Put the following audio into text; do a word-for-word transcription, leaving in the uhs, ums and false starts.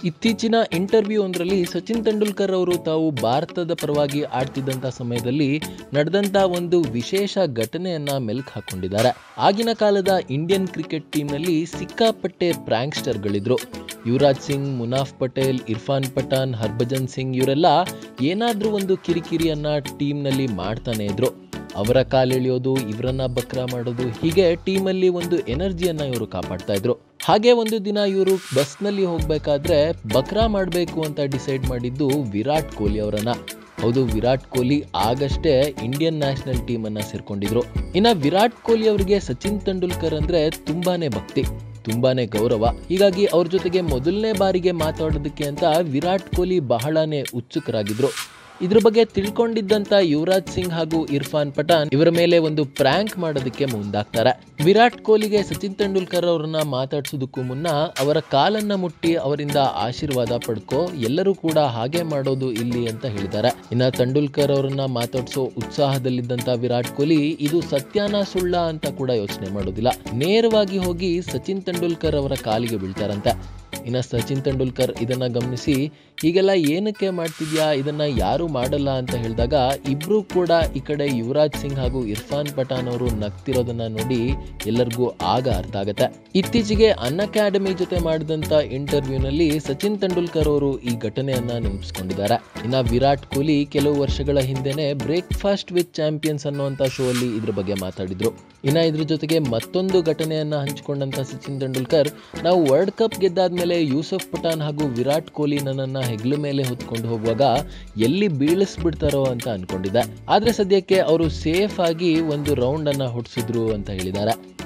ಇತ್ತೀಚಿನ ಇಂಟರ್ವ್ಯೂ ಒಂದರಲ್ಲಿ ಸಚಿನ್ ತೆಂಡೂಲ್ಕರ್ ಅವರು ತಾವು ಭಾರತದ ಪರವಾಗಿ ಆಡ್ತಿದ್ದಂಥ ಸಮಯದಲ್ಲಿ ನಡೆದಂಥ ಒಂದು ವಿಶೇಷ ಘಟನೆಯನ್ನ ಮೆಲ್ಕ್ ಹಾಕೊಂಡಿದ್ದಾರೆ. ಆಗಿನ ಕಾಲದ ಇಂಡಿಯನ್ ಕ್ರಿಕೆಟ್ ಟೀಮ್ನಲ್ಲಿ ಸಿಕ್ಕಾಪಟ್ಟೆ ಪ್ರಾಂಕ್ಸ್ಟರ್ಗಳಿದ್ರು. ಯುವರಾಜ್ ಸಿಂಗ್, ಮುನಾಫ್ ಪಟೇಲ್, ಇರ್ಫಾನ್ ಪಠಾನ್, ಹರ್ಭಜನ್ ಸಿಂಗ್ ಇವರೆಲ್ಲ ಏನಾದ್ರೂ ಒಂದು ಕಿರಿಕಿರಿಯನ್ನ ಟೀಮ್ನಲ್ಲಿ ಮಾಡ್ತಾನೆ ಇದ್ರು. ಅವರ ಕಾಲೆಳೆಯೋದು, ಇವರನ್ನ ಬಕ್ರಾ ಮಾಡೋದು, ಹೀಗೆ ಟೀಮಲ್ಲಿ ಒಂದು ಎನರ್ಜಿಯನ್ನ ಇವರು ಕಾಪಾಡ್ತಾ ಇದ್ರು. ಹಾಗೆ ಒಂದು ದಿನ ಇವರು ಬಸ್ನಲ್ಲಿ ಹೋಗ್ಬೇಕಾದ್ರೆ ಬಕ್ರಾ ಮಾಡಬೇಕು ಅಂತ ಡಿಸೈಡ್ ಮಾಡಿದ್ದು ವಿರಾಟ್ ಕೊಹ್ಲಿ ಅವರನ್ನ. ಹೌದು, ವಿರಾಟ್ ಕೊಹ್ಲಿ ಆಗಷ್ಟೇ ಇಂಡಿಯನ್ ನ್ಯಾಷನಲ್ ಟೀಮ್ ಅನ್ನ ಸೇರ್ಕೊಂಡಿದ್ರು. ಇನ್ನ ವಿರಾಟ್ ಕೊಹ್ಲಿ ಅವರಿಗೆ ಸಚಿನ್ ತೆಂಡೂಲ್ಕರ್ ಅಂದ್ರೆ ತುಂಬಾನೇ ಭಕ್ತಿ, ತುಂಬಾನೇ ಗೌರವ. ಹೀಗಾಗಿ ಅವ್ರ ಜೊತೆಗೆ ಮೊದಲನೇ ಬಾರಿಗೆ ಮಾತಾಡೋದಕ್ಕೆ ಅಂತ ವಿರಾಟ್ ಕೊಹ್ಲಿ ಬಹಳಾನೇ ಉತ್ಸುಕರಾಗಿದ್ರು. ಇದ್ರ ಬಗ್ಗೆ ತಿಳ್ಕೊಂಡಿದ್ದಂತ ಯುವರಾಜ್ ಸಿಂಗ್ ಹಾಗೂ ಇರ್ಫಾನ್ ಪಠಾನ್ ಇವರ ಮೇಲೆ ಒಂದು ಪ್ರ್ಯಾಂಕ್ ಮಾಡೋದಕ್ಕೆ ಮುಂದಾಗ್ತಾರೆ. ವಿರಾಟ್ ಕೊಹ್ಲಿಗೆ ಸಚಿನ್ ತೆಂಡೂಲ್ಕರ್ ಅವರನ್ನ ಮಾತಾಡ್ಸೋದಕ್ಕೂ ಮುನ್ನ ಅವರ ಕಾಲನ್ನ ಮುಟ್ಟಿ ಅವರಿಂದ ಆಶೀರ್ವಾದ ಪಡ್ಕೋ, ಎಲ್ಲರೂ ಕೂಡ ಹಾಗೆ ಮಾಡೋದು ಇಲ್ಲಿ ಅಂತ ಹೇಳಿದ್ದಾರೆ. ಇನ್ನ ತೆಂಡೂಲ್ಕರ್ ಅವರನ್ನ ಮಾತಾಡ್ಸೋ ಉತ್ಸಾಹದಲ್ಲಿದ್ದಂತ ವಿರಾಟ್ ಕೊಹ್ಲಿ ಇದು ಸತ್ಯಾನ ಸುಳ್ಳ ಅಂತ ಕೂಡ ಯೋಚನೆ ಮಾಡೋದಿಲ್ಲ. ನೇರವಾಗಿ ಹೋಗಿ ಸಚಿನ್ ತೆಂಡೂಲ್ಕರ್ ಅವರ ಕಾಲಿಗೆ ಬೀಳ್ತಾರಂತೆ. ಇನ್ನು ಸಚಿನ್ ತೆಂಡೂಲ್ಕರ್ ಇದನ್ನ ಗಮನಿಸಿ, ಹೀಗೆಲ್ಲ ಏನಕ್ಕೆ ಮಾಡ್ತಿದ್ಯಾ, ಇದನ್ನ ಯಾರು ಮಾಡಲ್ಲ ಅಂತ ಹೇಳಿದಾಗ ಇಬ್ರು ಕೂಡ ಈ ಕಡೆ ಯುವರಾಜ್ ಸಿಂಗ್ ಹಾಗೂ ಇರ್ಫಾನ್ ಪಠಾನ್ ಅವರು ನಗ್ತಿರೋದನ್ನ ನೋಡಿ ಎಲ್ಲರಿಗೂ ಆಗ ಅರ್ಥ ಆಗತ್ತೆ. ಇತ್ತೀಚೆಗೆ ಅನ್ ಅಕಾಡೆಮಿ ಜೊತೆ ಮಾಡಿದಂತ ಇಂಟರ್ವ್ಯೂನಲ್ಲಿ ಸಚಿನ್ ತೆಂಡೂಲ್ಕರ್ ಅವರು ಈ ಘಟನೆಯನ್ನ ನೆನಪಿಸ್ಕೊಂಡಿದ್ದಾರೆ. ಇನ್ನ ವಿರಾಟ್ ಕೊಹ್ಲಿ ಕೆಲವು ವರ್ಷಗಳ ಹಿಂದೆನೆ ಬ್ರೇಕ್ಫಾಸ್ಟ್ ವಿತ್ ಚಾಂಪಿಯನ್ಸ್ ಅನ್ನುವಂತ ಶೋ ಅಲ್ಲಿ ಇದ್ರ ಬಗ್ಗೆ ಮಾತಾಡಿದ್ರು. ಇನ್ನ ಇದ್ರ ಜೊತೆಗೆ ಮತ್ತೊಂದು ಘಟನೆಯನ್ನ ಹಂಚಿಕೊಂಡಂತ ಸಚಿನ್ ತೆಂಡೂಲ್ಕರ್, ನಾವು ವರ್ಲ್ಡ್ ಕಪ್ ಗೆದ್ದಾದ್ಮೇಲೆ ಯೂಸುಫ್ ಪಠಾನ್ ಹಾಗೂ ವಿರಾಟ್ ಕೊಹ್ಲಿ ನನ್ನನ್ನ ಹೆಗ್ಲ ಮೇಲೆ ಹೊತ್ಕೊಂಡು ಹೋಗುವಾಗ ಎಲ್ಲಿ ಬೀಳಿಸ್ಬಿಡ್ತಾರೋ ಅಂತ ಅನ್ಕೊಂಡಿದ್ದೆ. ಆದ್ರೆ ಸದ್ಯಕ್ಕೆ ಅವರು ಸೇಫ್ ಆಗಿ ಒಂದು ರೌಂಡ್ ಅನ್ನ ಹೊಡ್ಸಿದ್ರು ಅಂತ ಹೇಳಿದ್ದಾರೆ.